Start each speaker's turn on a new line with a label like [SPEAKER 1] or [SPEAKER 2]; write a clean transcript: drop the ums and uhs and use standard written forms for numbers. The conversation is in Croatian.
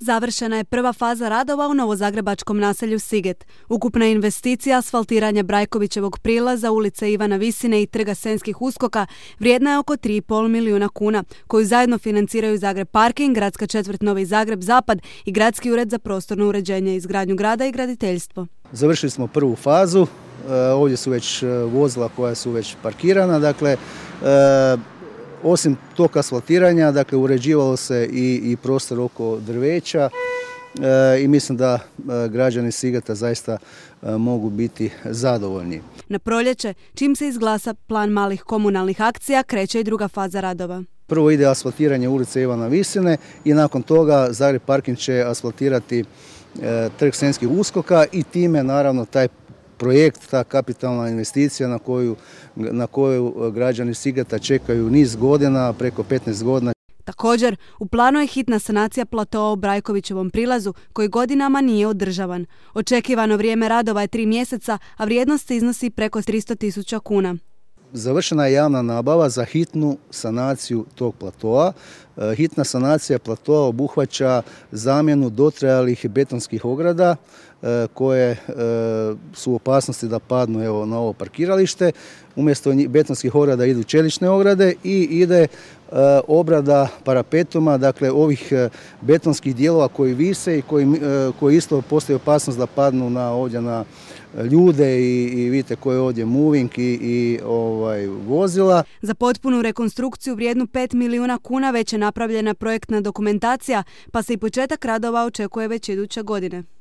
[SPEAKER 1] Završena je prva faza radova u novozagrebačkom naselju Siget. Ukupna investicija asfaltiranja Brajkovićevog prilaza, ulice Ivana Visine i Trga Senskih uskoka vrijedna je oko 3,5 milijuna kuna, koju zajedno financiraju Zagreb Parking, Gradska četvrt Novi Zagreb Zapad i Gradski ured za prostorno uređenje, izgradnju grada i graditeljstvo.
[SPEAKER 2] Završili smo prvu fazu, ovdje su već vozila koja su već parkirana, dakle osim tog asfaltiranja, dakle uređivalo se i prostor oko drveća i mislim da građani Sigeta zaista mogu biti zadovoljni.
[SPEAKER 1] Na proljeće, čim se izglasa plan malih komunalnih akcija, kreće i druga faza radova.
[SPEAKER 2] Prvo ide asfaltiranje ulice Ivana Visine i nakon toga Zagreb Parking će asfaltirati Trg Senskih uskoka i time naravno taj projekt, ta kapitalna investicija na koju građani Sigeta čekaju niz godina, preko 15 godina.
[SPEAKER 1] Također, u planu je hitna sanacija platoa u Brajkovićevom prilazu koji godinama nije održavan. Očekivano vrijeme radova je 3 mjeseca, a vrijednost iznosi preko 300.000 kuna.
[SPEAKER 2] Završena je javna nabava za hitnu sanaciju tog platoa. Hitna sanacija platoa obuhvaća zamjenu dotrajalih betonskih ograda koje su u opasnosti da padnu na ovo parkiralište. Umjesto betonskih ograda idu čelične ograde i ide obrada parapetuma, dakle ovih betonskih dijelova koji vise i koji isto postoji opasnost da padnu ovdje na ljude i vidite koji je ovdje moving i vozila.
[SPEAKER 1] Za potpunu rekonstrukciju vrijednu 5 milijuna kuna već je napravljena projektna dokumentacija, pa se i početak radova očekuje već iduće godine.